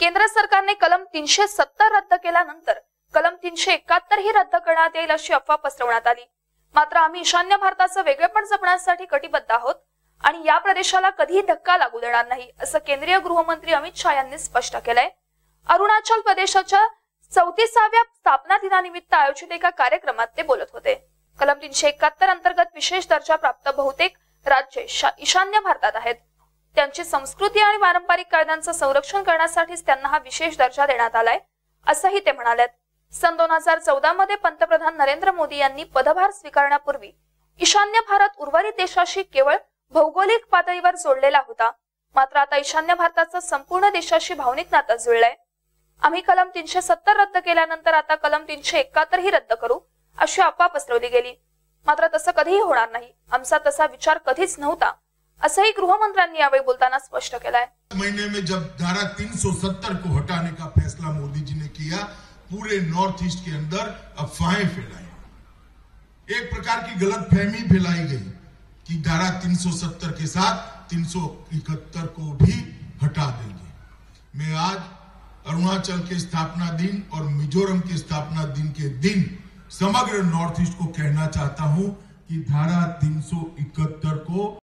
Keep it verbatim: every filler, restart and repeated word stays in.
केंद्र सरकारने कलम तीनशे सत्तर रद्द केल्यानंतर कलम तीनशे एकाहत्तर ही रद्द करण्यात येईल अशी अफवा पसरवण्यात आली। मात्र आम्ही ईशान्य भारताचं वेगळेपण जपण्यासाठी कटिबद्ध आहोत आणि या प्रदेशाला कधीही धक्का लागू देणार नाही, असं केंद्रीय गृहमंत्री अमित शहा यांनी स्पष्ट केलंय। अरुणाचल प्रदेशाच्या चौतीसाव्या स्थापना दिनानिमित्त आयोजित एका कार्यक्रमात ते बोलत होते। कलम तीनशे एकाहत्तर अंतर्गत विशेष दर्जा प्राप्त बहुतेक राज्ये ईशान्य भारतात आहेत। त्यांची संस्कृती आणि पारंपरिक कायद्यांचं संरक्षण करण्यासाठीच त्यांना हा विशेष दर्जा देण्यात आलाय, असंही ते म्हणाले। सन दोन हजार चौदा मध्ये पंतप्रधान नरेंद्र मोदी यांनी पदभार स्वीकारण्यापूर्वी ईशान्य भारत उर्वरित देशाशी केवळ भौगोलिक पातळीवर जोडलेला होता। मात्र आता ईशान्य भारताचं संपूर्ण देशाशी भावनिक नातं जुळलंय। आम्ही कलम तीनशे सत्तर रद्द केल्यानंतर आता कलम तीनशे एकाहत्तर ही रद्द करू अशी अफवा पसरवली गेली। मात्र तसं कधीही होणार नाही, आमचा तसा विचार कधीच नव्हता, असंही गृहमंत्र्यांनी यावेळी बोलताना स्पष्ट केलंय। महीने में जब धारा तीन सौ सत्तर को हटाने का फैसला मोदी जी ने किया, पूरे नॉर्थ ईस्ट के अंदर अफवाहें फैलाई, एक प्रकार की गलतफहमी फैलाई गई कि धारा तीन सौ सत्तर के साथ तीन सौ इकहत्तर को भी हटा देंगे। मैं आज अरुणाचल के स्थापना दिन और मिजोरम के स्थापना दिन के दिन समग्र नॉर्थ ईस्ट को कहना चाहता हूं कि धारा तीन सौ इकहत्तर को